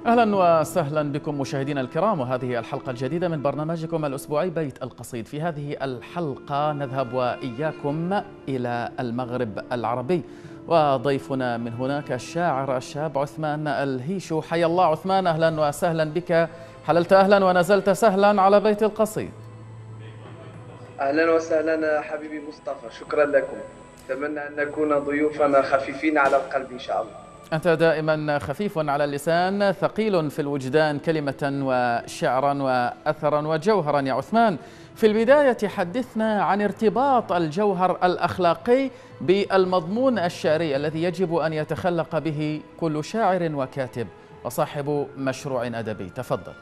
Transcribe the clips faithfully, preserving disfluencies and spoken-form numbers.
أهلا وسهلا بكم مشاهدينا الكرام، وهذه الحلقة الجديدة من برنامجكم الأسبوعي بيت القصيد. في هذه الحلقة نذهب وإياكم إلى المغرب العربي، وضيفنا من هناك الشاعر الشاب عثمان الهيشو. حيا الله عثمان، أهلا وسهلا بك. حللت أهلا ونزلت سهلا على بيت القصيد. أهلا وسهلا حبيبي مصطفى، شكرا لكم. أتمنى أن نكون ضيوفنا خفيفين على القلب إن شاء الله. أنت دائما خفيف على اللسان، ثقيل في الوجدان، كلمة وشعرا وأثرا وجوهرا يا عثمان. في البداية حدثنا عن ارتباط الجوهر الأخلاقي بالمضمون الشعري الذي يجب أن يتخلق به كل شاعر وكاتب وصاحب مشروع أدبي. تفضل.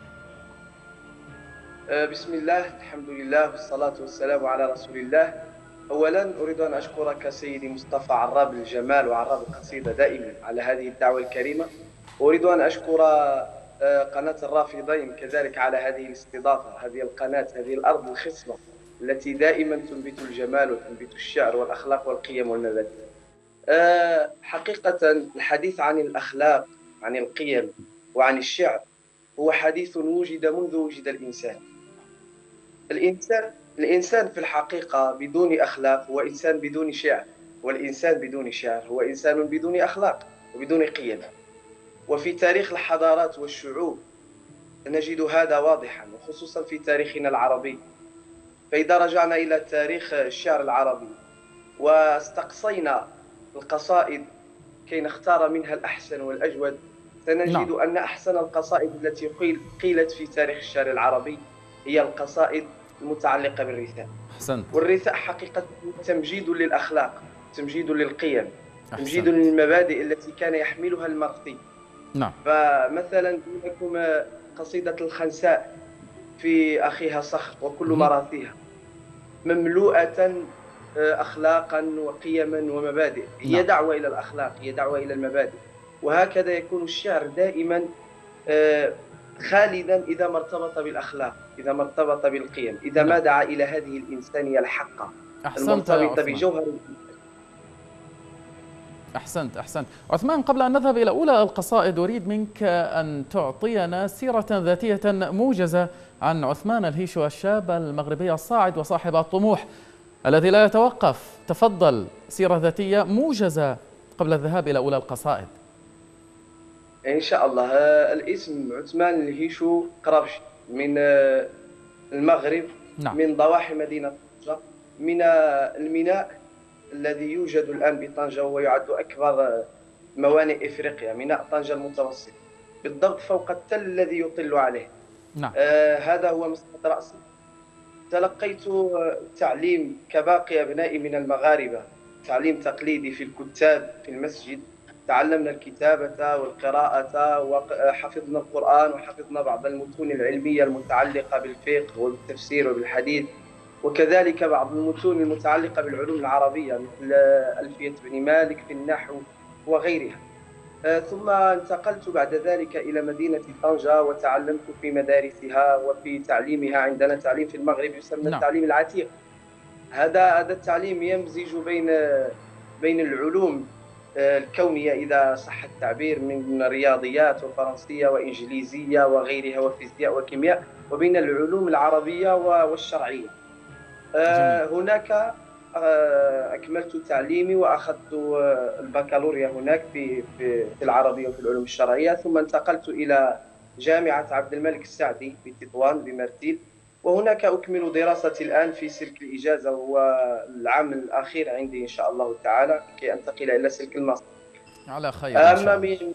بسم الله، الحمد لله والصلاة والسلام على رسول الله. أولا أريد أن أشكرك سيدي مصطفى عراب الجمال وعراب القصيدة دائما على هذه الدعوة الكريمة. أريد أن أشكر آه، قناة الرافضين كذلك على هذه الاستضافة، هذه القناة، هذه الأرض الخصبة التي دائما تنبت الجمال وتنبت الشعر والأخلاق والقيم والمبادئ. آه، حقيقة الحديث عن الأخلاق، عن القيم وعن الشعر هو حديث وجد منذ وجد الإنسان. الإنسان الإنسان في الحقيقة بدون أخلاق هو إنسان بدون شعر، والإنسان بدون شعر هو إنسان بدون أخلاق وبدون قيم. وفي تاريخ الحضارات والشعوب نجد هذا واضحا، وخصوصا في تاريخنا العربي. فإذا رجعنا إلى تاريخ الشعر العربي واستقصينا القصائد كي نختار منها الأحسن والأجود، سنجد نعم. أن أحسن القصائد التي قيل- قيلت في تاريخ الشعر العربي هي القصائد المتعلقة بالرثاء. أحسنت. والرثاء حقيقة تمجيد للأخلاق، تمجيد للقيم، تمجيد أحسنت. للمبادئ التي كان يحملها المرثي. نعم. فمثلا لكم قصيدة الخنساء في أخيها صخر وكل مهم. مراثيها مملوءة أخلاقا وقيما ومبادئ، هي نعم. دعوة إلى الأخلاق، هي دعوة إلى المبادئ. وهكذا يكون الشعر دائما آه، خالدا إذا ما ارتبط بالأخلاق، إذا ما ارتبط بالقيم، إذا ما نعم. دعا إلى هذه الإنسانية الحقة أحسنت يا المرتبطة عثمان. بجوهر. أحسنت أحسنت عثمان، قبل أن نذهب إلى أولى القصائد أريد منك أن تعطينا سيرة ذاتية موجزة عن عثمان الهيشو الشاب المغربي الصاعد وصاحب الطموح الذي لا يتوقف. تفضل، سيرة ذاتية موجزة قبل الذهاب إلى أولى القصائد. إن شاء الله. آه، الاسم عثمان الهيشو قربشي، من آه، المغرب، نعم. من ضواحي مدينة طنجة، من آه، الميناء الذي يوجد الآن بطنجة، وهو يعد أكبر آه، موانئ إفريقيا، ميناء طنجة المتوسط، بالضبط فوق التل الذي يطل عليه. نعم. آه، هذا هو مسقط رأسي. تلقيت آه، التعليم كباقي أبنائي من المغاربة، تعليم تقليدي في الكتاب في المسجد. تعلمنا الكتابة والقراءة وحفظنا القرآن وحفظنا بعض المتون العلمية المتعلقة بالفقه والتفسير وبالحديث، وكذلك بعض المتون المتعلقة بالعلوم العربية مثل ألفية بن مالك في النحو وغيرها. آه، ثم انتقلت بعد ذلك إلى مدينة طنجة وتعلمت في مدارسها وفي تعليمها. عندنا تعليم في المغرب يسمى نعم. التعليم العتيق. هذا هذا التعليم يمزج بين بين العلوم آه، الكونية إذا صح التعبير، من رياضيات وفرنسية وإنجليزية وغيرها وفيزياء وكيمياء، وبين العلوم العربية والشرعية. جميل. آه، هناك آه، أكملت تعليمي وأخذت آه، البكالوريا هناك في في في العربية وفي العلوم الشرعية. ثم انتقلت إلى جامعة عبد الملك السعدي في تطوان بمرتيل، وهناك أكمل دراستي الآن في سلك الإجازة، وهو العام الأخير عندي إن شاء الله تعالى كي أنتقل إلى سلك الماستر. على خير إن أما شاء الله. من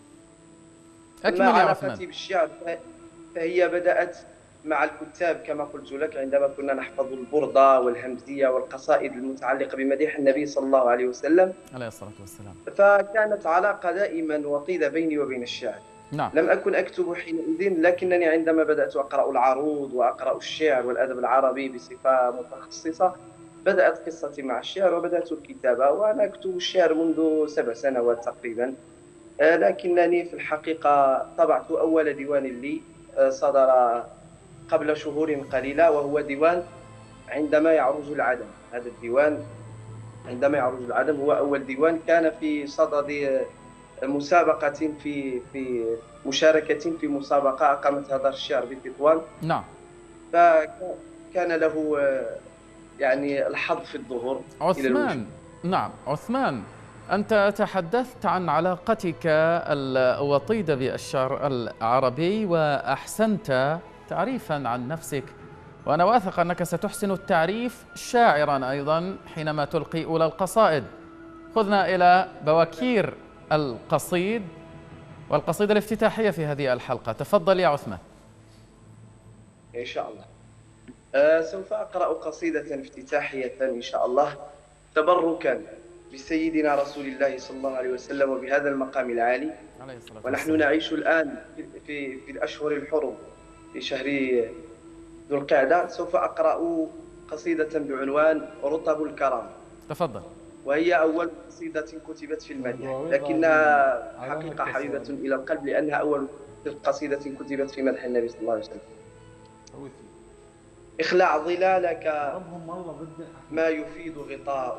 أما أكمل يا عثمان. علاقتي بالشعر فهي بدأت مع الكتاب كما قلت لك، عندما كنا نحفظ البردة والهمزية والقصائد المتعلقة بمديح النبي صلى الله عليه وسلم. عليه الصلاة والسلام. فكانت علاقة دائما وطيدة بيني وبين الشعر. نعم. لم أكن أكتب حينئذ، لكنني عندما بدأت أقرأ العروض وأقرأ الشعر والأدب العربي بصفة متخصصة بدأت قصتي مع الشعر وبدأت الكتابة. وأنا أكتب الشعر منذ سبع سنوات تقريبا. آه، لكنني في الحقيقة طبعت أول ديوان لي، آه، صدر قبل شهور قليلة، وهو ديوان عندما يعرج العدم. هذا الديوان عندما يعرج العدم هو أول ديوان كان في صدد مسابقة في في مشاركة في مسابقة أقامتها دار الشعر بتطوان. نعم. فكان له آه، يعني الحظ في الظهور إلى الوجود. عثمان، نعم عثمان، أنت تحدثت عن علاقتك الوطيدة بالشعر العربي وأحسنت تعريفا عن نفسك، وأنا واثق أنك ستحسن التعريف شاعرا أيضا حينما تلقي أولى القصائد. خذنا إلى بواكير القصيد والقصيدة الافتتاحية في هذه الحلقة. تفضل يا عثمان. إن شاء الله. أه سوف أقرأ قصيدة افتتاحية إن شاء الله، تبركا بسيدنا رسول الله صلى الله عليه وسلم وبهذا المقام العالي. ونحن نعيش الآن في, في, في الأشهر الحرم في شهر ذو القعدة. سوف أقرأ قصيدة بعنوان رطب الكرم. تفضل. وهي أول قصيدة كتبت في المدح، لكنها حقيقة حبيبة إلى القلب لأنها أول قصيدة كتبت في مدح النبي صلى الله عليه وسلم. اخلع ظلالك ما يفيد غطاء،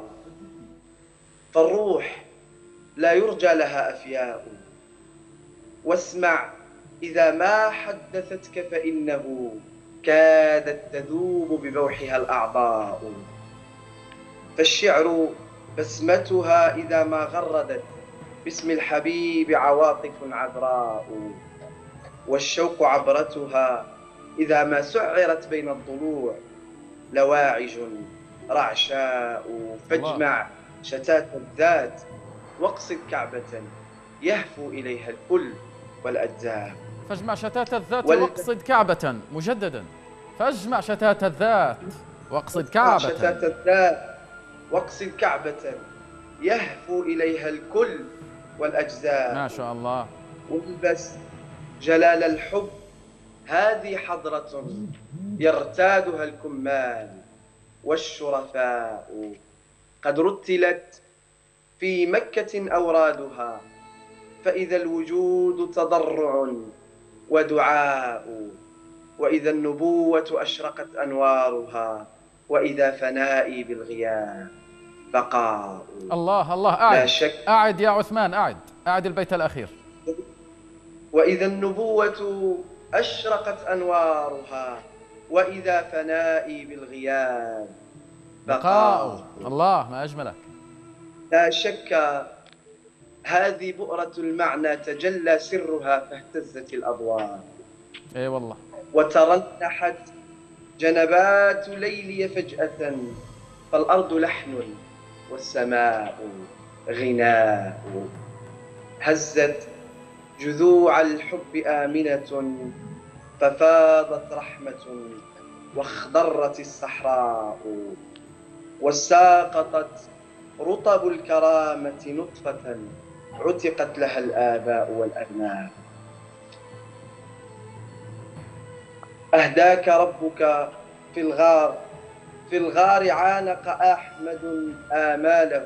فالروح لا يرجى لها أفياء، واسمع إذا ما حدثتك فإنه كادت تذوب ببوحها الأعضاء، فالشعر بسمتها إذا ما غردت باسم الحبيب عواطف عذراء، والشوق عبرتها إذا ما سعرت بين الضلوع لواعج رعشاء، فاجمع شتات الذات واقصد كعبة يهفو إليها الكل والأجزاء. فاجمع شتات الذات وال... واقصد كعبة. مجددا، فاجمع شتات الذات واقصد كعبة. شتات الذات واقصد كعبة يهفو إليها الكل والأجزاء. ما شاء الله. والبس جلال الحب هذه حضرة يرتادها الكمال والشرفاء، قد رتلت في مكة أورادها، فإذا الوجود تضرع ودعاء، وإذا النبوة أشرقت أنوارها، وإذا فنائي بالغياب بقاء. الله الله، أعد أعد يا عثمان، أعد أعد البيت الأخير. وإذا النبوة أشرقت أنوارها، وإذا فنائي بالغياب بقاء. الله، ما أجملك. لا شك هذه بؤرة المعنى تجلى سرها فاهتزت الأضواء. اي والله. وترنحت جنبات ليلي فجأة، فالأرض لحن والسماء غناء، هزت جذوع الحب آمنة ففاضت رحمة واخضرت الصحراء، وساقطت رطب الكرامة نطفة عتقت لها الآباء والأبناء. أهداك ربك في الغار، في الغار عانق أحمد آماله،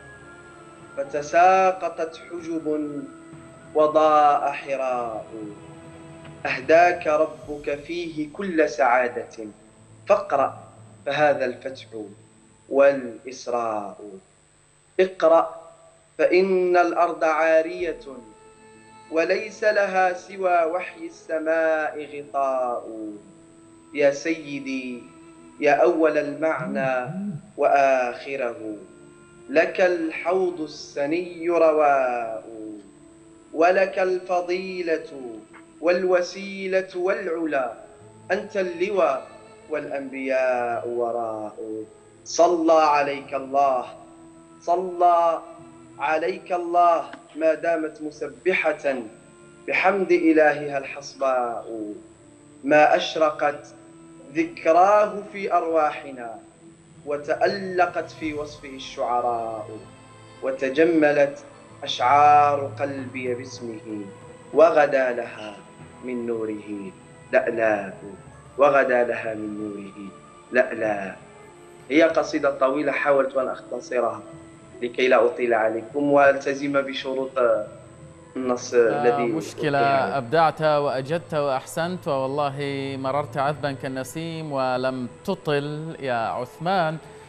فتساقطت حجب وضاء حراء. أهداك ربك فيه كل سعادة، فاقرأ فهذا الفتح والإسراء. اقرأ فإن الأرض عارية وليس لها سوى وحي السماء غطاء. يا سيدي يا أول المعنى وآخره، لك الحوض السني رواء، ولك الفضيلة والوسيلة والعلا، أنت اللواء والأنبياء وراء. صلى عليك الله، صلى عليك الله ما دامت مسبحة بحمد إلهها الحصباء، ما أشرقت ذكراه في أرواحنا وتألقت في وصفه الشعراء، وتجملت أشعار قلبي باسمه وغدا لها من نوره لألاء، وغدا لها من نوره لألاء. هي قصيدة طويلة حاولت أن أختصرها لكي لا أطيل عليكم والتزم بشروط النص الذي مشكلة. أبدعت وأجدت وأحسنت، والله مررت عذبا كالنسيم ولم تطل يا عثمان.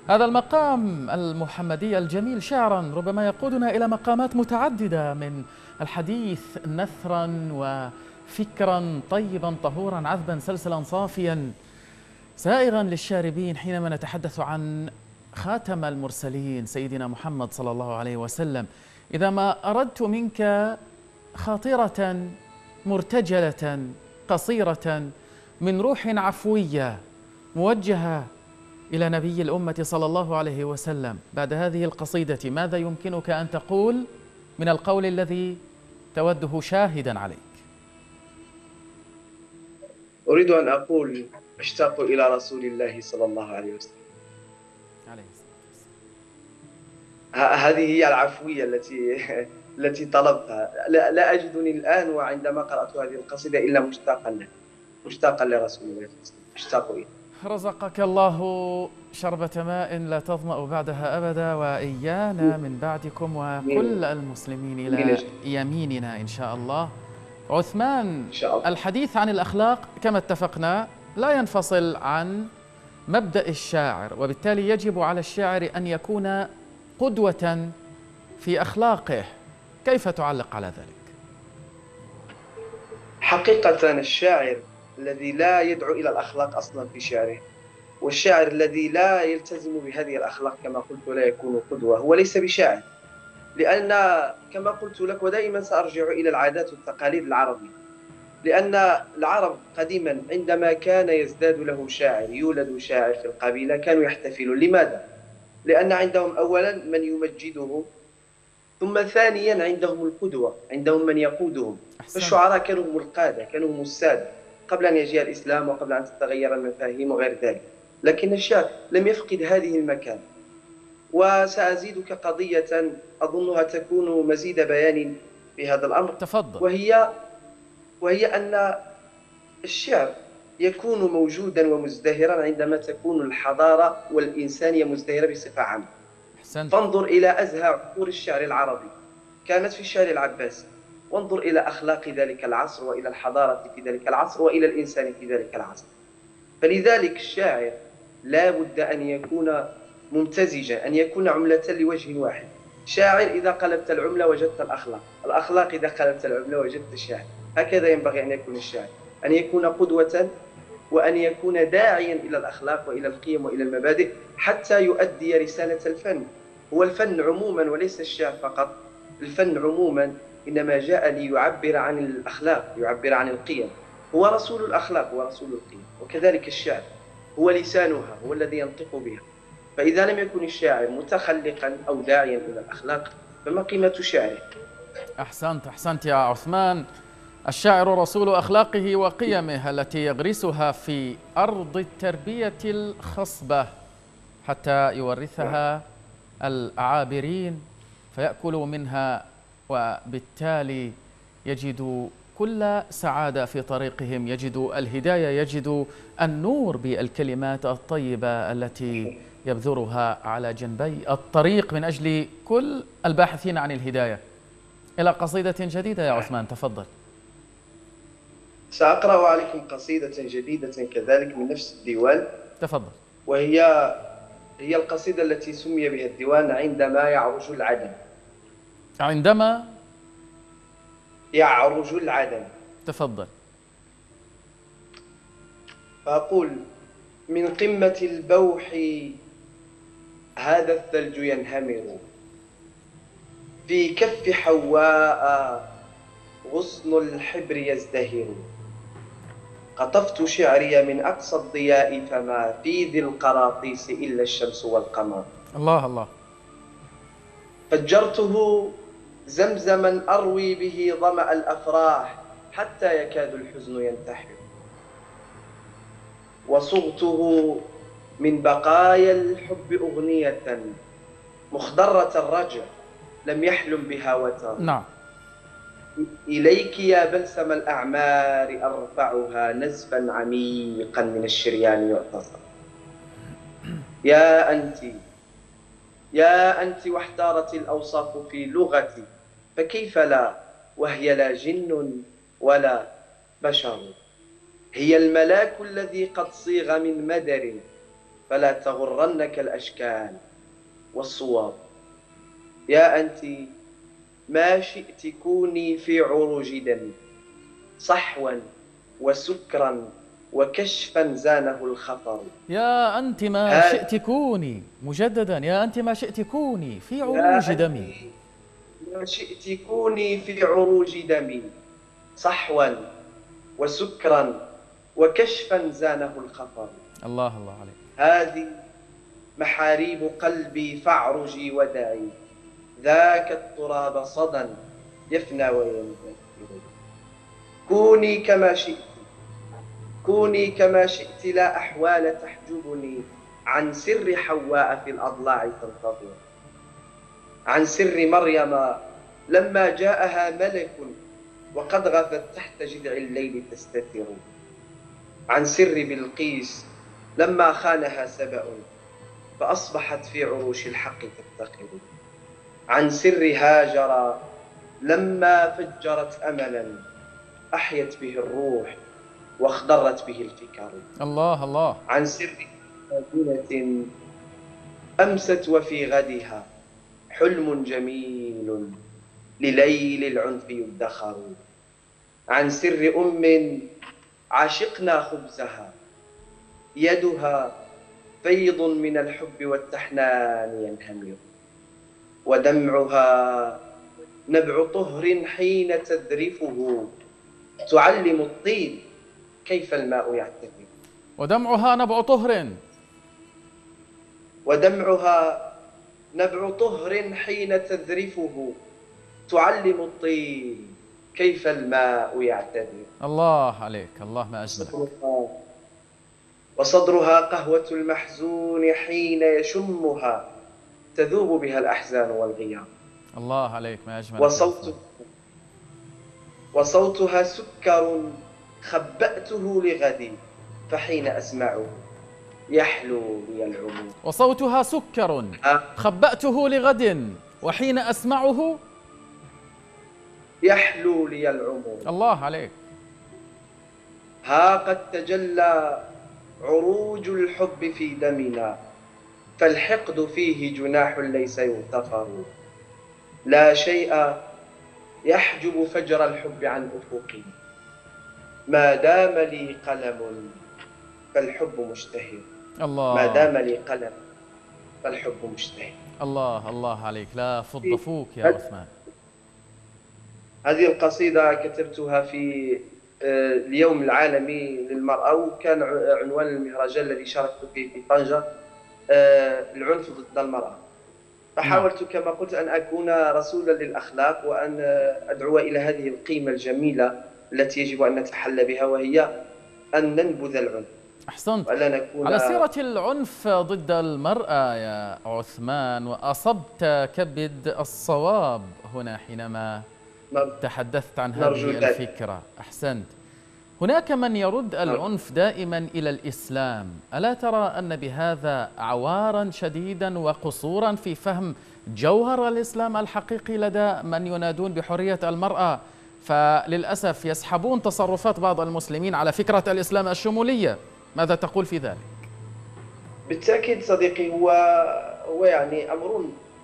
هذا المقام المحمدي الجميل شعرا ربما يقودنا إلى مقامات متعددة من الحديث نثرا وفكرا طيبا طهورا عذبا سلسلا صافيا سائغا للشاربين حينما نتحدث عن خاتم المرسلين سيدنا محمد صلى الله عليه وسلم. إذا ما أردت منك خاطرة مرتجلة قصيرة من روح عفوية موجهة إلى نبي الأمة صلى الله عليه وسلم بعد هذه القصيدة، ماذا يمكنك أن تقول من القول الذي توده شاهدا عليك؟ أريد أن أقول أشتاق إلى رسول الله صلى الله عليه وسلم. عليه الصلاة والسلام. هذه هي العفوية التي التي طلبتها. لا, لا أجدني الآن وعندما قرأت هذه القصيدة إلا مشتاقا له، مشتاقا لرسول الله صلى الله عليه وسلم، أشتاق إليه. رزقك الله شربة ماء لا تظمأ بعدها أبدا، وإيانا من بعدكم وكل المسلمين إلى يميننا إن شاء الله. عثمان، إن شاء الله. الحديث عن الأخلاق كما اتفقنا لا ينفصل عن مبدأ الشاعر، وبالتالي يجب على الشاعر أن يكون قدوة في أخلاقه. كيف تعلق على ذلك؟ حقيقة الشاعر الذي لا يدعو إلى الأخلاق أصلا في شعره، والشاعر الذي لا يلتزم بهذه الأخلاق كما قلت لا يكون قدوة، هو ليس بشاعر. لأن كما قلت لك ودائما سأرجع إلى العادات والتقاليد العربية، لأن العرب قديما عندما كان يزداد له شاعر، يولد شاعر في القبيلة، كانوا يحتفلون. لماذا؟ لأن عندهم أولا من يمجده، ثم ثانيا عندهم القدوة، عندهم من يقودهم. فالشعراء كانوا هم القادة، كانوا هم السادة قبل أن يجيء الإسلام وقبل أن تتغير المفاهيم وغير ذلك. لكن الشعر لم يفقد هذه المكان. وسأزيدك قضية أظنها تكون مزيد بيان في هذا الأمر. تفضل. وهي وهي أن الشعر يكون موجودا ومزدهرا عندما تكون الحضارة والإنسانية مزدهرة بصفة عامة. أحسنت. فانظر إلى أزهى عصور الشعر العربي كانت في الشعر العباسي، وانظر إلى أخلاق ذلك العصر وإلى الحضارة في ذلك العصر وإلى الإنسان في ذلك العصر. فلذلك الشاعر لا بد أن يكون ممتزجا، أن يكون عملة لوجه واحد. شاعر إذا قلبت العملة وجدت الأخلاق، الأخلاق إذا قلبت العملة وجدت الشاعر. هكذا ينبغي أن يكون الشاعر، أن يكون قدوة وأن يكون داعيا إلى الأخلاق وإلى القيم وإلى المبادئ حتى يؤدي رسالة الفن. هو الفن عموما وليس الشعر فقط، الفن عموما إنما جاء ليعبر عن الأخلاق، يعبر عن القيم. هو رسول الأخلاق ورسول القيم، وكذلك الشعر هو لسانها، هو الذي ينطق بها. فإذا لم يكن الشاعر متخلقا أو داعيا إلى الأخلاق فما قيمة شعره؟ أحسنت أحسنت يا عثمان. الشاعر رسول أخلاقه وقيمه التي يغرسها في أرض التربية الخصبة حتى يورثها العابرين فيأكلوا منها، وبالتالي يجدوا كل سعادة في طريقهم، يجدوا الهداية، يجدوا النور بالكلمات الطيبة التي يبذرها على جنبي الطريق من أجل كل الباحثين عن الهداية. إلى قصيدة جديدة يا عثمان، تفضل. سأقرأ عليكم قصيدة جديدة كذلك من نفس الديوان. تفضل. وهي هي القصيدة التي سمي بها الديوان عندما يعرج العدم. عندما يعرج العدم. تفضل. فأقول: من قمة البوح هذا الثلج ينهمر، في كف حواء غصن الحبر يزدهر، قطفت شعري من أقصى الضياء فما في ذي القراطيس إلا الشمس والقمر. الله الله. فجرته زمزما أروي به ظمأ الأفراح حتى يكاد الحزن ينتحر، وصغته من بقايا الحب أغنية مخضرة الرجع لم يحلم بها وتر. نعم. إليك يا بلسم الأعمار أرفعها نزفا عميقا من الشريان يعتصر. يا أنت يا أنت واحتارت الأوصاف في لغتي، فكيف لا وهي لا جن ولا بشر. هي الملاك الذي قد صيغ من مدر فلا تغرنك الأشكال والصور. يا أنت ما شئت كوني في عروج دمي، صحوا وسكرا وكشفا زانه الخطر. يا أنت ما شئت كوني، مجددا يا أنت ما شئت كوني في عروج دمي. ما شئت كوني في عروج دمي، صحوا وسكرا وكشفا زانه الخطر. الله الله عليك. هذه محاريب قلبي فاعرجي ودعي، ذاك التراب صدى يفنى وينتهي. كوني كما شئت، كوني كما شئت، لا أحوال تحجبني عن سر حواء في الأضلاع تنتظر، عن سر مريم لما جاءها ملك وقد غفت تحت جذع الليل تستتر، عن سر بلقيس لما خانها سبأ فأصبحت في عروش الحق تفتقر، عن سر هاجر لما فجرت أملا أحيت به الروح واخضرت به الفكر. الله الله. عن سر مدينة أمست وفي غدها حلم جميل لليل العنف يدخر، عن سر أم عشقنا خبزها يدها فيض من الحب والتحنان ينهمر، ودمعها نبع طهر حين تذرفه تعلم الطين كيف الماء يعتذر. ودمعها نبع طهر، ودمعها نبع طهر حين تذرفه تعلم الطين كيف الماء يعتذر. الله عليك، الله ما أجملك. وصدرها قهوة المحزون حين يشمها تذوب بها الأحزان والغيام. الله عليك، ما أجملك. وصوت وصوتها سكر خبأته لغدي فحين أسمعه يحلو لي العمود. وصوتها سكر خبأته لغد وحين أسمعه يحلو لي العمود. الله عليك. ها قد تجلى عروج الحب في دمنا فالحقد فيه جناح ليس يغتفر، لا شيء يحجب فجر الحب عن أفقي ما دام لي قلم فالحب مشتهر. الله. ما دام لي قلم فالحب مشتهر. الله الله عليك، لا فض فوك يا عثمان. هذه القصيدة كتبتها في اليوم العالمي للمرأة، وكان عنوان المهرجان الذي شاركت فيه في طنجة العنف ضد المرأة. فحاولت كما قلت أن أكون رسولا للأخلاق وأن أدعو إلى هذه القيمة الجميلة التي يجب أن نتحلى بها، وهي أن ننبذ العنف. أحسنت. على سيرة العنف ضد المرأة يا عثمان، وأصبت كبد الصواب هنا حينما تحدثت عن هذه الفكرة. أحسنت. هناك من يرد العنف دائما إلى الإسلام، ألا ترى أن بهذا عوارا شديدا وقصورا في فهم جوهر الإسلام الحقيقي لدى من ينادون بحرية المرأة؟ فللأسف يسحبون تصرفات بعض المسلمين على فكرة الإسلام الشمولية. ماذا تقول في ذلك؟ بالتأكيد صديقي، هو هو يعني أمر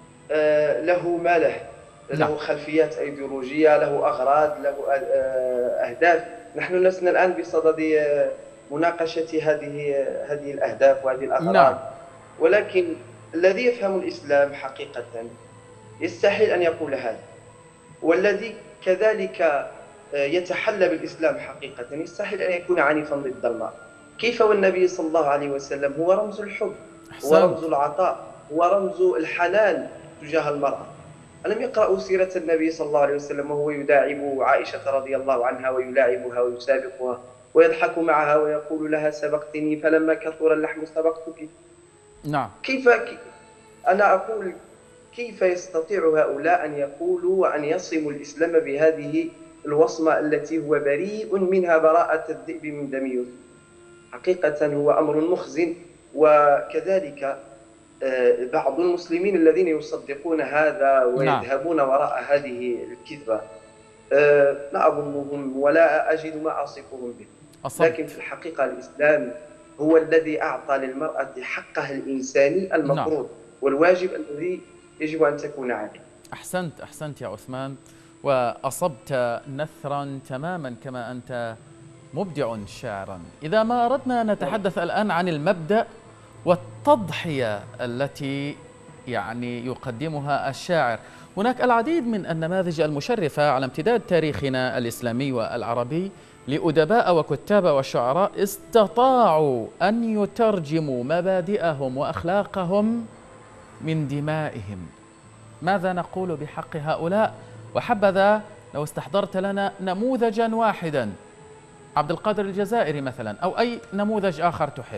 له ما له، له خلفيات أيديولوجية، له أغراض، له أهداف. نحن لسنا الآن بصدد مناقشة هذه هذه الأهداف وهذه الأغراض. نعم. ولكن الذي يفهم الإسلام حقيقة يستحيل أن يقول هذا، والذي كذلك يتحلى بالإسلام حقيقة يستحيل أن يكون عنيفا ضد المرأة. كيف والنبي صلى الله عليه وسلم هو رمز الحب، هو رمز العطاء، هو رمز الحنان تجاه المرأة. ألم يقرأوا سيرة النبي صلى الله عليه وسلم وهو يداعب عائشة رضي الله عنها ويلاعبها ويسابقها ويضحك معها ويقول لها سبقتني فلما كثر اللحم سبقتك؟ نعم. كيف أنا أقول كيف يستطيع هؤلاء أن يقولوا وأن يصموا الإسلام بهذه الوصمة التي هو بريء منها براءة الذئب من دم يوسف؟ حقيقة هو أمر مخزن. وكذلك بعض المسلمين الذين يصدقون هذا ويذهبون وراء هذه الكذبة لا أظنهم ولا أجد ما أصفهم به. لكن في الحقيقة الإسلام هو الذي أعطى للمرأة حقها الإنساني المفروض نعم. والواجب الذي يجب أن تكون عليه. أحسنت أحسنت يا عثمان، وأصبت نثرا تماما كما أنت مبدع شاعرا. إذا ما أردنا أن نتحدث الآن عن المبدأ والتضحية التي يعني يقدمها الشاعر، هناك العديد من النماذج المشرفة على امتداد تاريخنا الإسلامي والعربي لأدباء وكتاب وشعراء استطاعوا أن يترجموا مبادئهم وأخلاقهم من دمائهم. ماذا نقول بحق هؤلاء؟ وحبذا لو استحضرت لنا نموذجا واحدا، عبد القادر الجزائري مثلا، أو أي نموذج آخر تحب.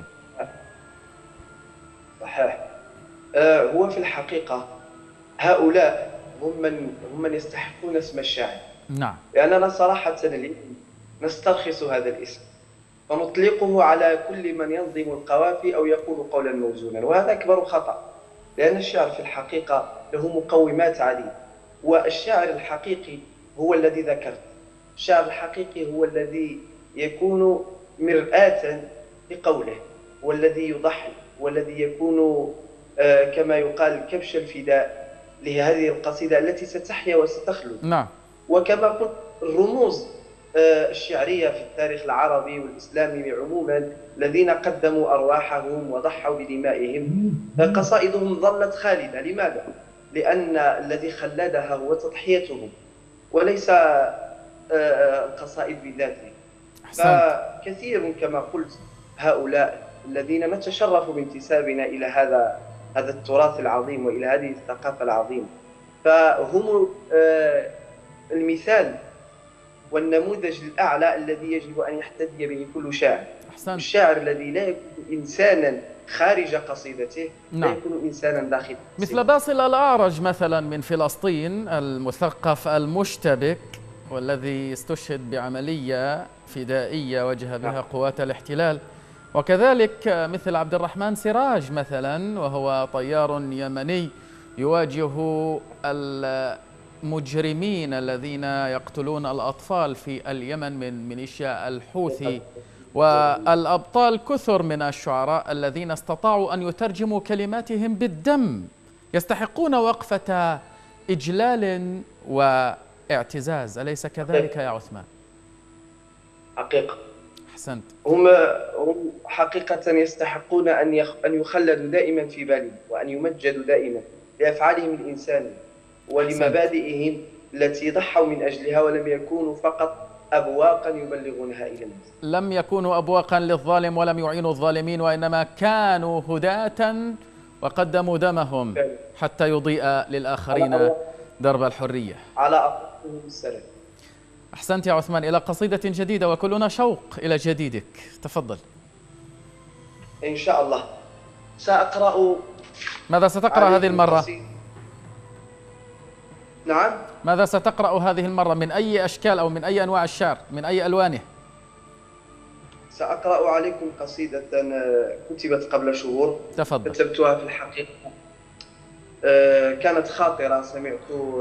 صحيح. آه هو في الحقيقة هؤلاء هم من هم من يستحقون اسم الشاعر. نعم. لأننا صراحة اليوم نسترخص هذا الاسم ونطلقه على كل من ينظم القوافي أو يقول قولا موزونا، وهذا أكبر خطأ، لأن الشعر في الحقيقة له مقومات عديدة. والشاعر الحقيقي هو الذي ذكرت، الشاعر الحقيقي هو الذي يكون مرآة لقوله، والذي يضحي، والذي يكون آه كما يقال كبش الفداء لهذه القصيدة التي ستحيا وستخلد. نعم. وكما قلت الرموز آه الشعرية في التاريخ العربي والإسلامي عموما الذين قدموا أرواحهم وضحوا بدمائهم قصائدهم ظلت خالدة. لماذا؟ لأن الذي خلدها هو تضحيتهم وليس القصائد بذاته. فكثير كما قلت هؤلاء الذين نتشرف بانتسابنا إلى هذا هذا التراث العظيم وإلى هذه الثقافة العظيمة، فهم المثال والنموذج الأعلى الذي يجب أن يحتذي به كل شاعر. أحسنت. الشاعر الذي لا يكون إنسانا خارج قصيدته، نعم، لا يكون إنسانا داخل قصيدته. مثل باسل الأعرج مثلا من فلسطين، المثقف المشتبك والذي استشهد بعملية فدائية وجه بها قوات الاحتلال، وكذلك مثل عبد الرحمن سراج مثلا، وهو طيار يمني يواجه المجرمين الذين يقتلون الأطفال في اليمن من ميليشيا الحوثي. والأبطال كثر من الشعراء الذين استطاعوا أن يترجموا كلماتهم بالدم، يستحقون وقفة إجلال واعتزاز، أليس كذلك يا عثمان؟ حقيقة. أحسنت. هم هم حقيقة يستحقون أن يخ... أن يخلدوا دائما في بالهم وأن يمجدوا دائما لأفعالهم الإنسانية ولمبادئهم التي ضحوا من أجلها، ولم يكونوا فقط أبواقا يبلغونها إلى الناس. لم يكونوا أبواقا للظالم ولم يعينوا الظالمين، وإنما كانوا هداة وقدموا دمهم حتى يضيء للآخرين درب الحرية. على أقدامهم السلام. أحسنت يا عثمان. إلى قصيدة جديدة وكلنا شوق إلى جديدك، تفضل. إن شاء الله سأقرأ. ماذا ستقرأ هذه المرة؟ نعم. ماذا ستقرأ هذه المرة؟ من أي أشكال أو من أي أنواع الشعر؟ من أي ألوانه؟ سأقرأ عليكم قصيدة كتبت قبل شهور. تفضل. كتبتها في الحقيقة كانت خاطرة، سمعت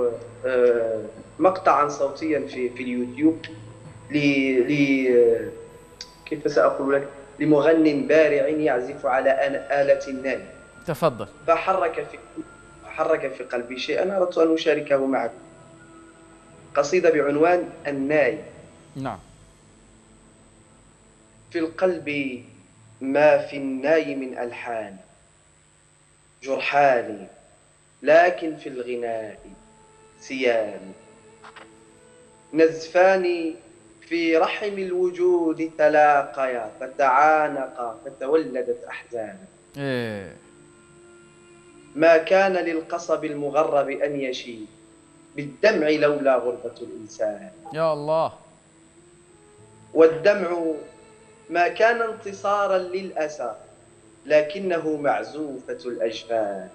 مقطعا صوتيا في في اليوتيوب ل ل كيف سأقول لك لمغن بارع يعزف على آلة الناي. تفضل. فحرك في حرك في قلبي شيئا أردت أن أشاركه معكم. قصيدة بعنوان الناي. نعم. في القلب ما في الناي من ألحان جرحان، لكن في الغناء سيان نزفان في رحم الوجود تلاقيا فتعانقا فتولدت أحزانا. إيه. ما كان للقصب المغرب أن يشيب بالدمع لولا غربة الإنسان. يا الله. والدمع ما كان انتصارا للأسى لكنه معزوفة الأجفان.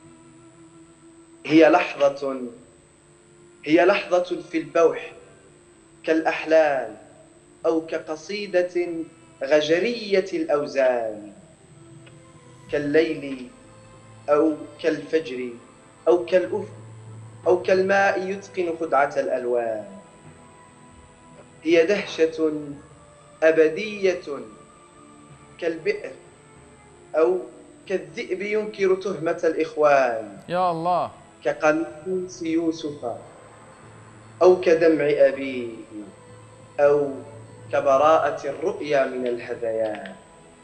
هي لحظة هي لحظة في البوح كالأحلام أو كقصيدة غجرية الأوزان، كالليل أو كالفجر أو كالأفق أو كالماء يتقن خدعة الألوان. هي دهشة أبدية كالبئر، أو كالذئب ينكر تهمة الإخوان، يا الله. كقميص يوسف، أو كدمع أبيه، أو كبراءة الرؤيا من الهذيان.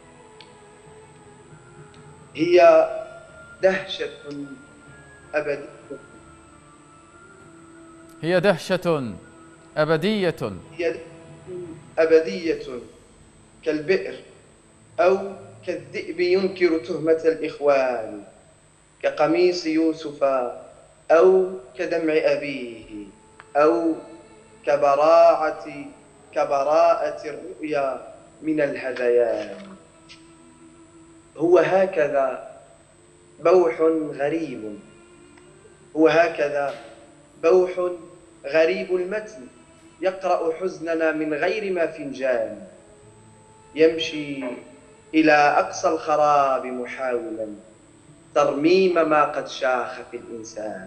هي دهشة أبدية هي دهشة أبدية هي أبدية كالبئر، أو كالذئب ينكر تهمة الإخوان، كقميص يوسف، أو كدمع أبيه، أو كبراعة كبراءة الرؤيا من الهذيان. هو هكذا بوح غريب هو هكذا بوح غريب المتن، يقرأ حزننا من غير ما فنجان، يمشي إلى أقصى الخراب محاولا ترميم ما قد شاخ في الإنسان،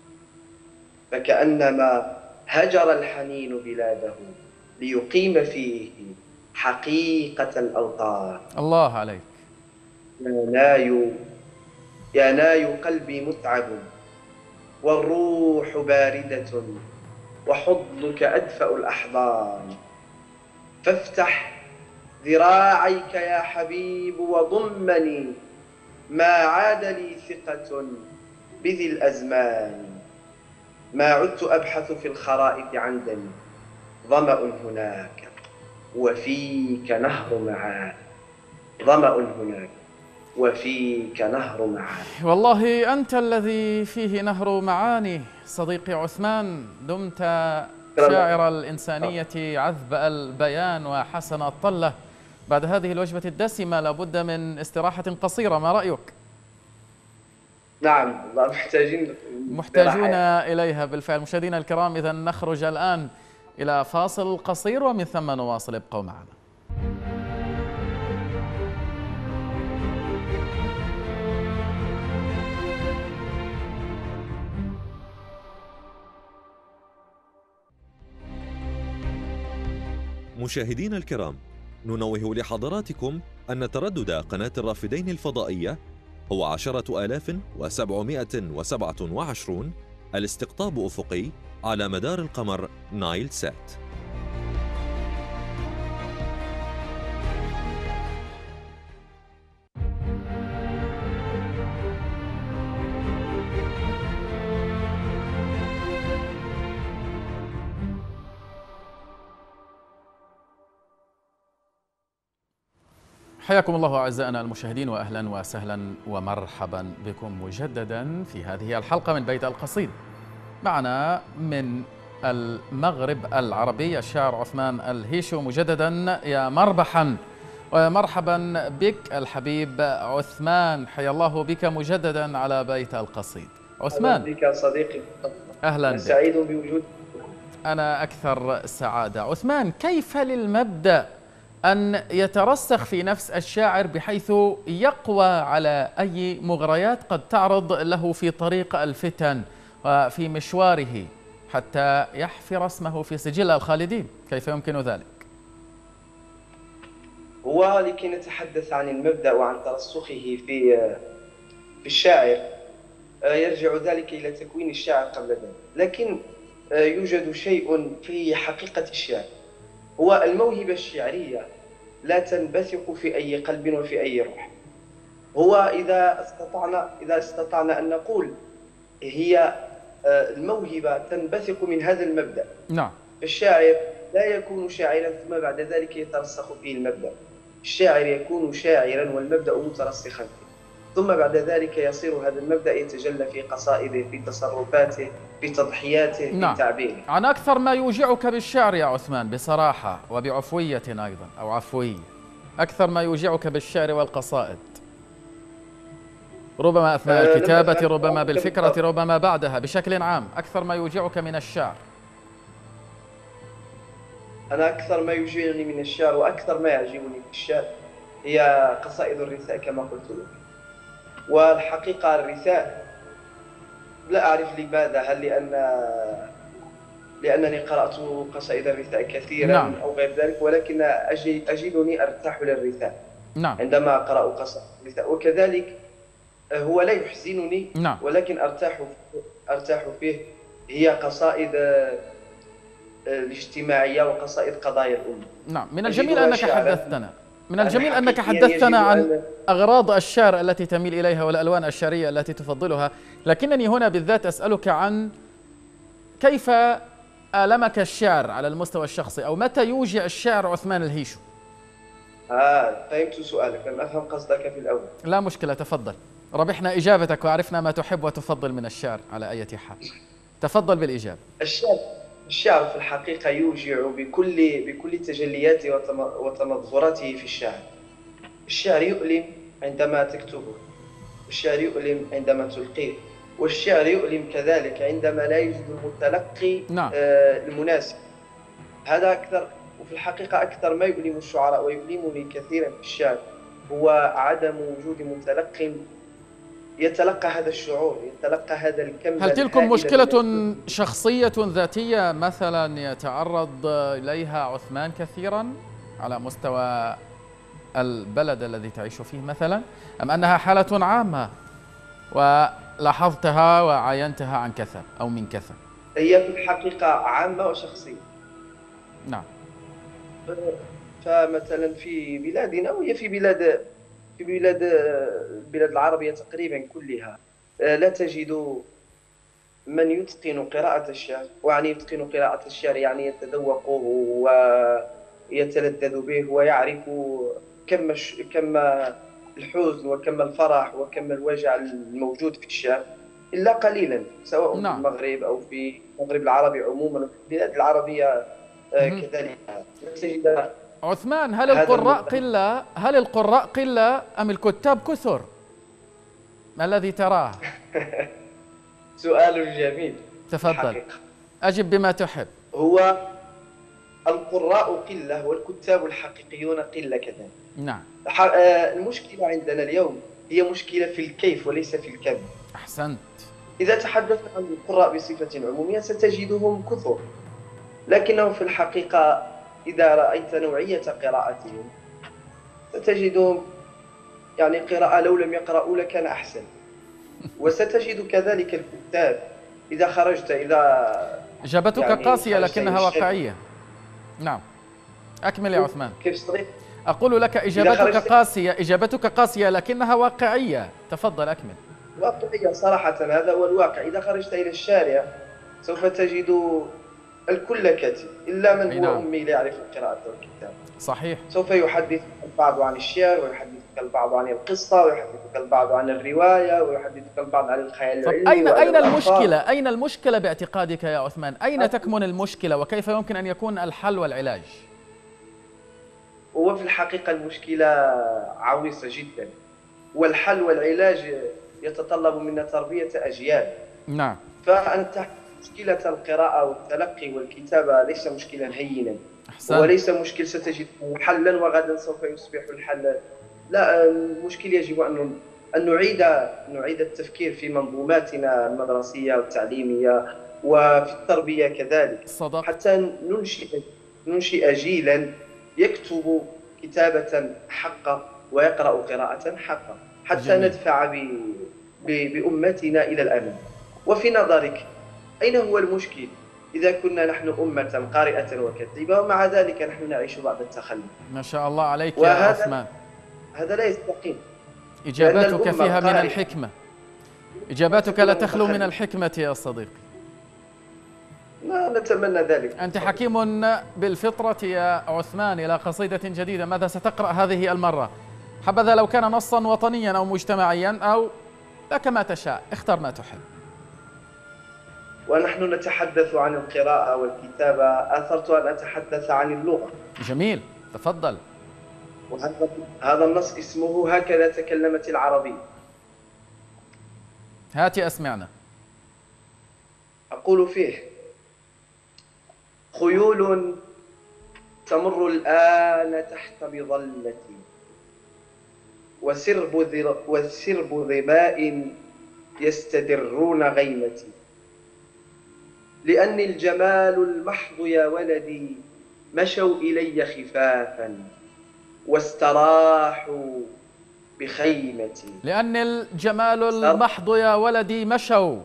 فكأنما هجر الحنين بلاده ليقيم فيه حقيقة الأوطان. الله عليك. يا ناي يا ناي قلبي متعب، والروح باردة، وحضنك أدفأ الأحضان، فافتح ذراعيك يا حبيب وضمني، ما عاد لي ثقة بذي الأزمان، ما عدت أبحث في الخرائط عن دمي، ظمأ هناك وفيك نهر معان، ظمأ هناك وفيك نهر معاني. والله أنت الذي فيه نهر معاني صديقي عثمان. دمت شاعر الإنسانية عذب البيان وحسن الطلة. بعد هذه الوجبة الدسمة لابد من استراحة قصيرة، ما رأيك؟ نعم والله محتاجين محتاجون إليها بالفعل. مشاهدينا الكرام، إذا نخرج الآن إلى فاصل قصير ومن ثم نواصل، ابقوا معنا. مشاهدينا الكرام، ننوه لحضراتكم أن تردد قناة الرافدين الفضائية هو عشرة آلاف وسبعمائة وسبعة وعشرون، الاستقطاب أفقي على مدار القمر نايل سات. حياكم الله أعزائنا المشاهدين، وأهلا وسهلا ومرحبا بكم مجددا في هذه الحلقة من بيت القصيد. معنا من المغرب العربي الشاعر عثمان الهيشو. مجددا يا مربحا ومرحبا بك الحبيب عثمان، حيا الله بك مجددا على بيت القصيد. عثمان، أهلا بك صديقي. أهلا بك. سعيد بوجودك. أنا أكثر سعادة. عثمان، كيف للمبدأ أن يترسخ في نفس الشاعر بحيث يقوى على أي مغريات قد تعرض له في طريق الفتن وفي مشواره حتى يحفر اسمه في سجل الخالدين؟ كيف يمكن ذلك؟ هو لكي نتحدث عن المبدأ وعن ترسخه في في الشاعر يرجع ذلك إلى تكوين الشاعر قبل ذلك، لكن يوجد شيء في حقيقة الشعر، هو الموهبة الشعرية لا تنبثق في أي قلب وفي أي روح. هو إذا استطعنا إذا استطعنا أن نقول هي الموهبة تنبثق من هذا المبدأ. نعم. الشاعر لا يكون شاعرا ثم بعد ذلك يترسخ فيه المبدأ. الشاعر يكون شاعرا والمبدأ مترسخا فيه، ثم بعد ذلك يصير هذا المبدأ يتجلى في قصائده، في تصرفاته، في تضحياته، نعم. في تعبيره. عن أكثر ما يوجعك بالشعر يا عثمان بصراحة وبعفوية أيضا أو عفوية، أكثر ما يوجعك بالشعر والقصائد، ربما أثناء أه الكتابة، ربما بالفكرة، ربما بعدها، بشكل عام أكثر ما يوجعك من الشعر؟ أنا أكثر ما يوجعني من الشعر وأكثر ما يعجبني في الشعر هي قصائد الرثاء كما قلت لك. والحقيقة الرثاء لا أعرف لماذا، هل لأن لأنني قرأت قصائد الرثاء كثيرا؟ نعم. أو غير ذلك، ولكن أجدني أرتاح للرثاء. نعم. عندما أقرأ قصائد. وكذلك هو لا يحزنني، نعم. ولكن أرتاح أرتاح فيه، هي قصائد الاجتماعية وقصائد قضايا الأمة. نعم، من الجميل أنك حدثتنا من الجميل أنك حقيقياً حدثتنا يجب عن أن أغراض الشعر التي تميل إليها والألوان الشعرية التي تفضلها، لكنني هنا بالذات أسألك عن كيف آلمك الشعر على المستوى الشخصي، أو متى يوجع الشعر عثمان الهيشو؟ آه فهمت سؤالك، لم أفهم قصدك في الأول. لا مشكلة، تفضل. ربحنا إجابتك وعرفنا ما تحب وتفضل من الشعر على أي حال. تفضل بالإجابة. الشعر الشعر في الحقيقة يوجع بكل بكل تجلياته وتمظهراته في الشعر. الشعر يؤلم عندما تكتبه، الشعر يؤلم عندما تلقيه، والشعر يؤلم كذلك عندما لا يوجد المتلقي نعم. آه المناسب. هذا أكثر، وفي الحقيقة أكثر ما يؤلم الشعراء ويؤلمني كثيرا في الشعر هو عدم وجود متلق يتلقى هذا الشعور، يتلقى هذا الكم. هل تلكم مشكلة شخصية ذاتية مثلا يتعرض إليها عثمان كثيرا على مستوى البلد الذي تعيش فيه مثلا، أم أنها حالة عامة ولاحظتها وعاينتها عن كثب أو من كثب؟ هي في الحقيقة عامة وشخصية. نعم. فمثلا في بلادنا وهي في بلاد في بلاد البلاد العربية تقريبا كلها لا تجد من يتقن قراءة الشعر، ويعني يتقن قراءة الشعر يعني يتذوقه ويتلذذ به ويعرف كم كم الحزن وكم الفرح وكم الوجع الموجود في الشعر إلا قليلا، سواء نعم. في المغرب أو في المغرب العربي عموما وفي البلاد العربية كذلك. تجد عثمان، هل القراء قلة هل القراء قلة أم الكتاب كثر؟ ما الذي تراه؟ سؤال جميل. تفضل. الحقيقة. أجب بما تحب. هو القراء قلة والكتاب الحقيقيون قلة كذلك. نعم. المشكلة عندنا اليوم هي مشكلة في الكيف وليس في الكم. أحسنت. إذا تحدثنا عن القراء بصفة عمومية ستجدهم كثر، لكنهم في الحقيقة إذا رأيت نوعية قراءتهم ستجدهم يعني قراءة لو لم يقرأوا لكان أحسن. وستجد كذلك الكتاب إذا خرجت إذا إجابتك يعني قاسية لكنها واقعية. نعم، أكمل يا عثمان. كيف صديق؟ أقول لك إجابتك قاسية إجابتك قاسية لكنها واقعية. تفضل أكمل. واقعية صراحة، هذا هو الواقع. إذا خرجت إلى الشارع سوف تجد الكل كاتب إلا من هو نعم. أمي لا يعرف القراءة والكتاب. صحيح. سوف يحدثك البعض عن الشعر، ويحدثك البعض عن القصة، ويحدثك البعض عن الرواية، ويحدثك البعض عن الخيال العلمي. أين أين المشكلة؟ أين المشكلة باعتقادك يا عثمان؟ أين تكمن المشكلة وكيف يمكن أن يكون الحل والعلاج؟ هو في الحقيقة المشكلة عويصة جدا، والحل والعلاج يتطلب منا تربية أجيال. نعم. فأنت مشكلة القراءة والتلقي والكتابة ليس مشكلا هينا. أحسن. وليس مشكل ستجد حلا وغدا سوف يصبح الحل. لا، المشكل يجب أن أن نعيد نعيد التفكير في منظوماتنا المدرسية والتعليمية وفي التربية كذلك. صدق. حتى ننشئ ننشئ جيلا يكتب كتابة حقة ويقرأ قراءة حقة، حتى جميل. ندفع ب... ب... بأمتنا إلى الأمام. وفي نظرك أين هو المشكل إذا كنا نحن أمة قارئة وكاتبة ومع ذلك نحن نعيش بعض التخلف؟ ما شاء الله عليك يا عثمان. هذا لا يستقيم. إجاباتك فيها من الحكمة. إجاباتك لا تخلو من الحكمة يا صديقي. لا نتمنى ذلك. أنت حكيم بالفطرة يا عثمان. إلى قصيدة جديدة، ماذا ستقرأ هذه المرة؟ حبذا لو كان نصا وطنيا أو مجتمعيا أو لك ما تشاء، اختر ما تحب. ونحن نتحدث عن القراءة والكتابة، أثرت أن أتحدث عن اللغة. جميل، تفضل. وهذا هذا النص اسمه هكذا تكلمت العربية. هاتي أسمعنا. أقول فيه: خيول تمر الآن تحت بظلتي، وسرب وسرب ظماء يستدرون غيمتي، لأني الجمال المحض يا ولدي مشوا إلي خفافا، واستراحوا بخيمتي. لأن الجمال المحض يا ولدي مشوا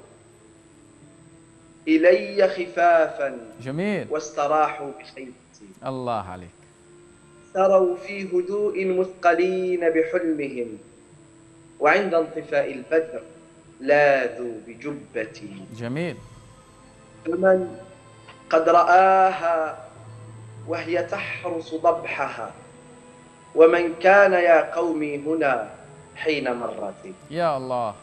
إلي خفافا جميل واستراحوا بخيمتي. الله عليك. سروا في هدوء مثقلين بحلمهم، وعند انطفاء البدر لاذوا بجبتي. جميل. فمن قد رآها وهي تحرس ضبحها، ومن كان يا قومي هنا حين مرت. يا الله.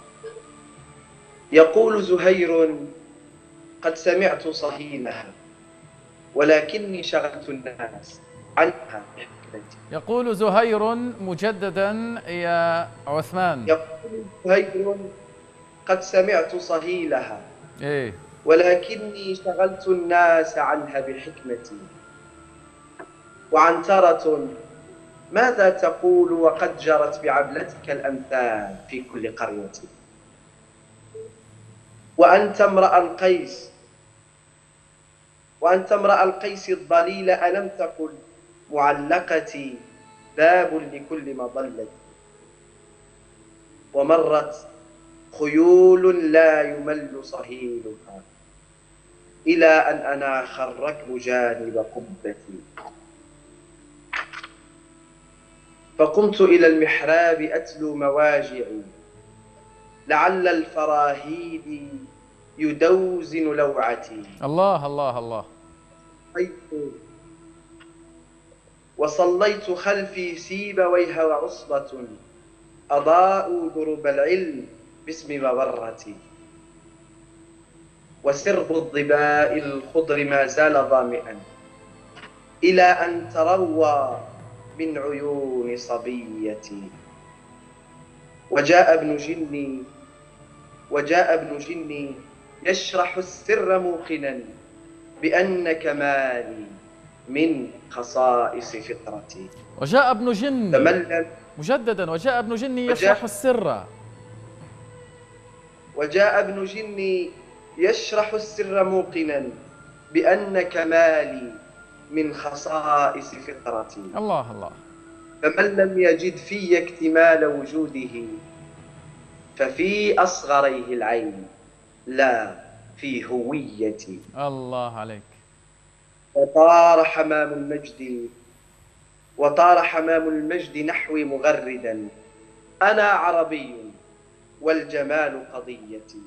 يقول زهير: قد سمعت صهيلها ولكني شغلت الناس عنها بحكمتي. يقول زهير مجددا يا عثمان. يقول زهير: قد سمعت صهيلها إيه؟ ولكني شغلت الناس عنها بحكمتي. وعنترة: ماذا تقول وقد جرت بعبلتك الأمثال في كل قرية. وأنت امرأ القيس وأنت امرأ القيس الضليل، ألم تقل معلقتي باب لكل مضلة. ومرت خيول لا يمل صهيلها، إلى أن أناخ الركب جانب قبتي. فقمت إلى المحراب أتلو مواجعي، لعل الفراهيد يدوزن لوعتي. الله الله الله. وصليت خلفي سيبويه وعصبة، أضاءوا دروب العلم باسم مبرتي. وسرب الظباء الخضر ما زال ظامئا، إلى أن تروى من عيون صبيتي. وجاء ابن جني وجاء ابن جني يشرح السر موقنا بأن كمالي من خصائص فطرتي. وجاء ابن جني تملم مجددا وجاء ابن جني يشرح السر وجاء ابن جني يشرح السر موقنا بأن كمالي من خصائص فطرتي. الله الله. فمن لم يجد في اكتمال وجوده ففي أصغريه العين لا في هويتي. الله عليك. وطار حمام المجد وطار حمام المجد نحوي مغردا، أنا عربي والجمال قضيتي.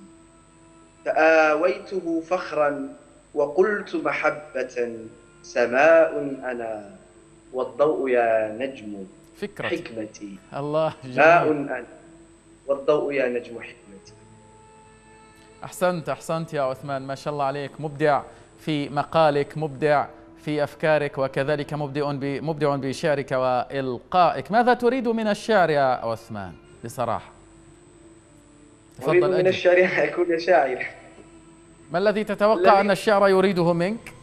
فآويته فخرا وقلت محبة، سماء أنا والضوء يا نجم فكرتي. حكمتي. الله جميل. ماء أنا والضوء يا نجم حكمتي. أحسنت أحسنت يا عثمان، ما شاء الله عليك، مبدع في مقالك، مبدع في أفكارك، وكذلك مبدع مبدع بشعرك وإلقائك. ماذا تريد من الشعر يا عثمان بصراحة؟ أريد من الشعر أن أكون شاعر. ما الذي تتوقع أن الشعر يريده منك؟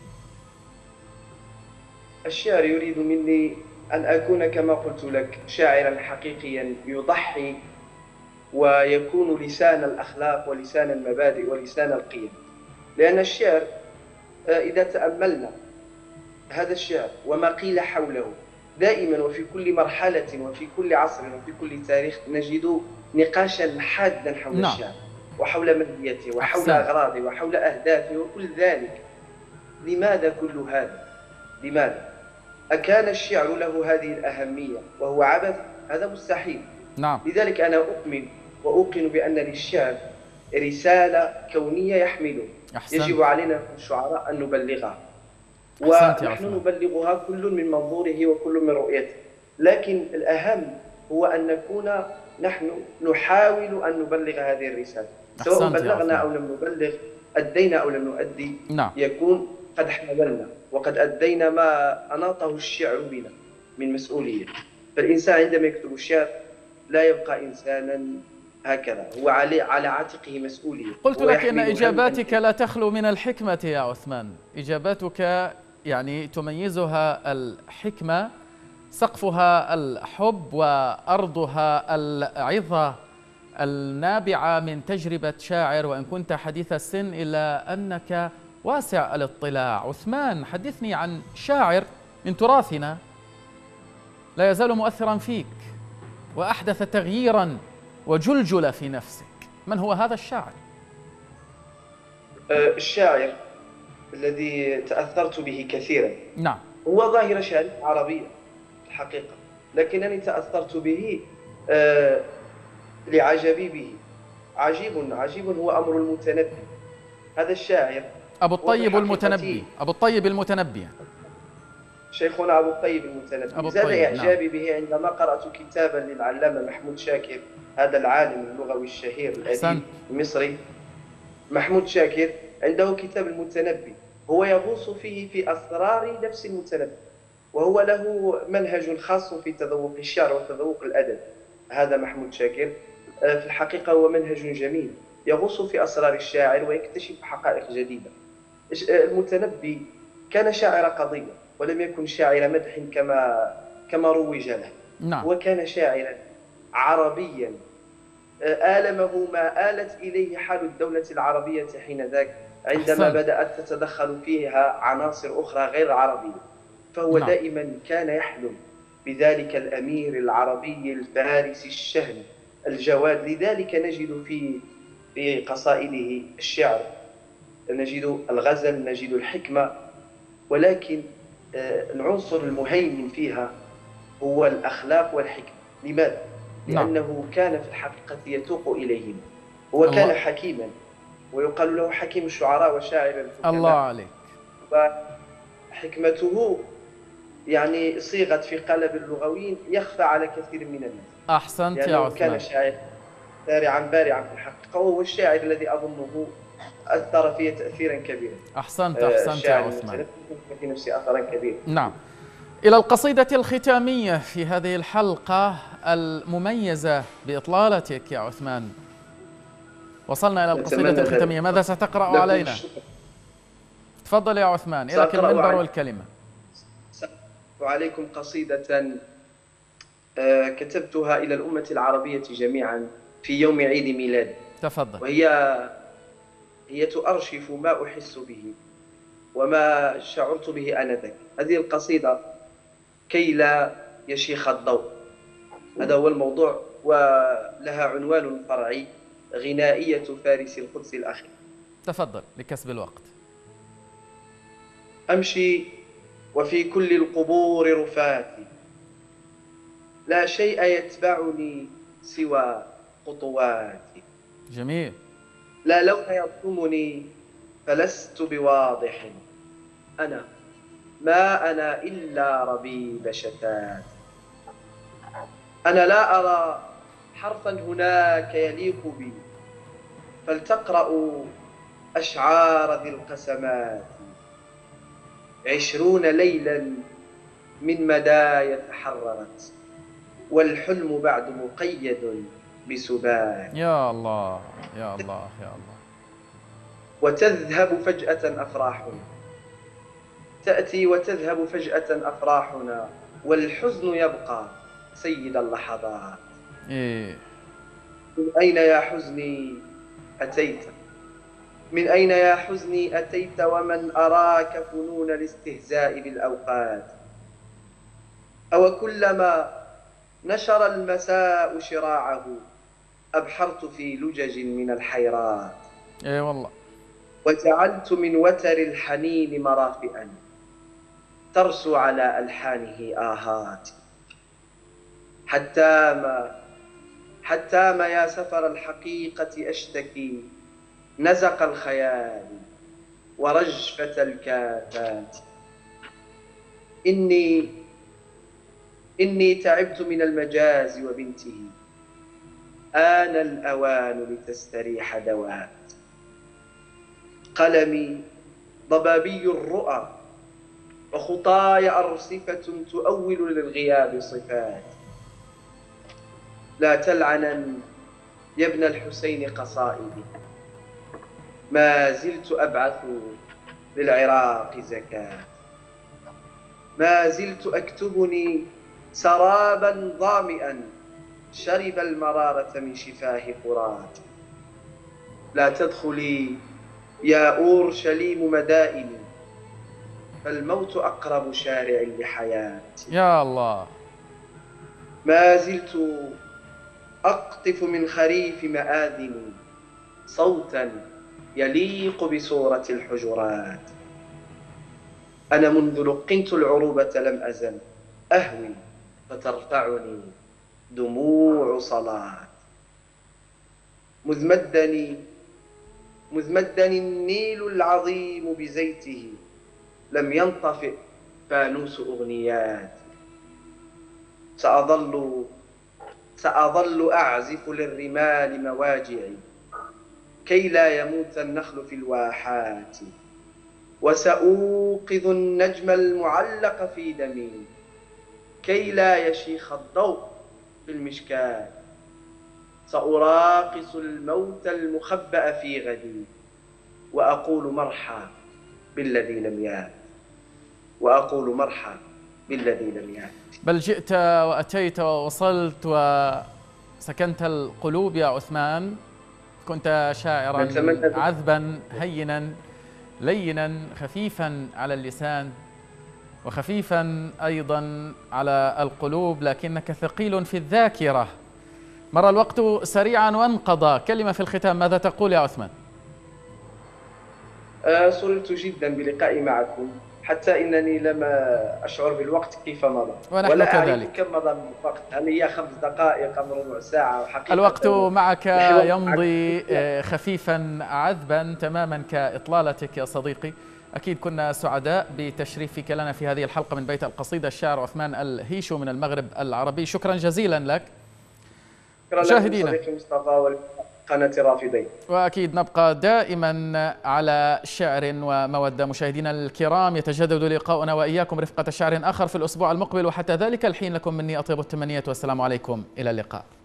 الشعر يريد مني أن أكون كما قلت لك شاعرا حقيقيا يضحي ويكون لسان الأخلاق ولسان المبادئ ولسان القيم. لأن الشعر إذا تأملنا هذا الشعر وما قيل حوله دائما وفي كل مرحلة وفي كل عصر وفي كل تاريخ نجد نقاشا حادا حول نعم. الشعر وحول ماهيته وحول أحسن. أغراضه وحول أهدافه وكل ذلك. لماذا كل هذا؟ لماذا؟ أكان الشعر له هذه الأهمية وهو عبث؟ هذا مستحيل. نعم. لذلك أنا أؤمن وأوقن بأن للشعر رسالة كونية يحمله. أحسنت. يجب علينا الشعراء أن نبلغها، ونحن نبلغها كل من منظوره وكل من رؤيته. لكن الأهم هو أن نكون نحن نحاول أن نبلغ هذه الرسالة، سواء بلغنا أو لم نبلغ، أدينا أو لم نؤدي. نعم. يكون قد حاولنا وقد أدينا ما أناطه الشعر بنا من مسؤولية. فالإنسان عندما يكتب الشعر لا يبقى إنسانا هكذا، هو على على عاتقه مسؤولية. قلت لك إن إجاباتك لا تخلو من الحكمة يا عثمان، إجاباتك يعني تميزها الحكمة، سقفها الحب وأرضها العظة النابعة من تجربة شاعر، وإن كنت حديث السن إلا أنك واسع الاطلاع. عثمان، حدثني عن شاعر من تراثنا لا يزال مؤثرا فيك وأحدث تغييرا وجلجلة في نفسك. من هو هذا الشاعر؟ الشاعر الذي تأثرت به كثيرا نعم. هو ظاهرة شعرية عربية في الحقيقة، لكنني تأثرت به لعجبي به. عجيب عجيب هو أمر المتنبي. هذا الشاعر أبو الطيب المتنبي، أبو الطيب المتنبي، شيخنا أبو الطيب المتنبي. زاد إعجابي نعم. به عندما قرأت كتابا للعلامة محمود شاكر، هذا العالم اللغوي الشهير الأديب المصري محمود شاكر، عنده كتاب المتنبي، هو يغوص فيه في أسرار نفس المتنبي، وهو له منهج خاص في تذوق الشعر وتذوق الأدب. هذا محمود شاكر في الحقيقة هو منهج جميل، يغوص في أسرار الشاعر ويكتشف حقائق جديدة. المتنبي كان شاعر قضية ولم يكن شاعر مدح كما كما روج له. نعم. وكان شاعرا عربيا آلمه ما آلت إليه حال الدولة العربية حين ذاك، عندما أحسن. بدأت تتدخل فيها عناصر أخرى غير عربية، فهو نعم. دائما كان يحلم بذلك الأمير العربي الفارسي الشهم الجواد. لذلك نجد في في قصائده الشعر، نجد الغزل، نجد الحكمة، ولكن العنصر المهيمن فيها هو الأخلاق والحكمة. لماذا؟ لأنه نعم. كان في الحقيقة يتوق إليهم. هو كان حكيما ويقال له حكيم الشعراء وشاعر الحكماء. الله عليك. وحكمته يعني صيغت في قالب اللغويين يخفى على كثير من الناس. أحسنت يا عثمان. كان شاعر بارعا بارعا في الحقيقة، وهو الشاعر الذي أظنه أثر فيه تأثيرا كبيرا. أحسنت أحسنت يا عثمان. في نفسي أثرا كبيرا. نعم. إلى القصيدة الختامية في هذه الحلقة المميزة بإطلالتك يا عثمان. وصلنا إلى القصيدة الختامية، ماذا ستقرأ علينا؟ تفضل يا عثمان، إليك المنبر والكلمة. وعليكم قصيدة كتبتها إلى الأمة العربية جميعا في يوم عيد ميلادي. تفضل. وهي هي تؤرشف ما أحس به وما شعرت به آنذاك. هذه القصيدة كي لا يشيخ الضوء، هذا هو الموضوع، ولها عنوان فرعي: غنائية فارس القدس الأخير. تفضل لكسب الوقت. أمشي وفي كل القبور رفاتي، لا شيء يتبعني سوى خطواتي. جميل. لا لون يضمني فلست بواضح، أنا ما أنا إلا ربيب شتات. أنا لا أرى حرفا هناك يليق بي، فلتقرأوا أشعار ذي القسمات. عشرون ليلا من مدايا تحررت، والحلم بعد مقيد بسبات. يا الله يا الله يا الله. وتذهب فجأة أفراحنا، تأتي وتذهب فجأة أفراحنا، والحزن يبقى سيد اللحظات. إيه. من أين يا حزني أتيت؟ من أين يا حزني أتيت ومن أراك فنون الاستهزاء بالأوقات؟ أو كلما نشر المساء شراعه أبحرت في لجج من الحيرات. إيه والله. وجعلت من وتر الحنين مرافئا ترسو على ألحانه آهات. حتى ما حتى ما يا سفر الحقيقة أشتكي نزق الخيال ورجفة الكافات. إني إني تعبت من المجاز وبنته، آن الأوان لتستريح دوات. قلمي ضبابي الرؤى وخطاي أرصفة تؤول للغياب صفات. لا تلعنن يا ابن الحسين قصائدي، ما زلت أبعث للعراق زكاة. ما زلت أكتبني سرابا ظامئا شرب المرارة من شفاه فرات. لا تدخلي يا أورشليم مدائني، فالموت أقرب شارع لحياتي. يا الله ما زلت أقطف من خريف مآذن صوتا يليق بصورة الحجرات. أنا منذ لقنت العروبة لم أزل أهوي فترفعني دموع صلاة. مذ مدني مذ مدني النيل العظيم بزيته لم ينطفئ فانوس أغنيات. سأظل سأظل أعزف للرمال مواجعي كي لا يموت النخل في الواحات. وسأوقظ النجم المعلق في دمي كي لا يشيخ الضوء في المشكاة. سأراقص الموت المخبأ في غدي وأقول مرحى بالذي لم يات وأقول مرحى بالذي لم يات. بل جئت وأتيت ووصلت وسكنت القلوب يا عثمان. كنت شاعرا عذبا هينا لينا خفيفا على اللسان وخفيفا أيضا على القلوب، لكنك ثقيل في الذاكرة. مر الوقت سريعا وانقضى. كلمة في الختام، ماذا تقول يا عثمان؟ أه سررت جدا بلقائي معكم، حتى إنني لم أشعر بالوقت كيف مضى، ونحن ولا كذلك. أعرف كم مضى من الوقت، هل هي خمس دقائق أم ربع ساعة؟ حقيقة الوقت معك يمضي خفيفا عذبا تماما كإطلالتك يا صديقي. أكيد كنا سعداء بتشريفك لنا في هذه الحلقة من بيت القصيدة، الشاعر عثمان الهيشو من المغرب العربي. شكرا جزيلا لك. شكرا مشاهدينا صديقي مصطفى وقناة الرافدين، وأكيد نبقى دائما على شعر ومودة. مشاهدينا الكرام، يتجدد لقاؤنا وإياكم رفقة شعر آخر في الأسبوع المقبل، وحتى ذلك الحين لكم مني أطيب التمنيات والسلام عليكم، إلى اللقاء.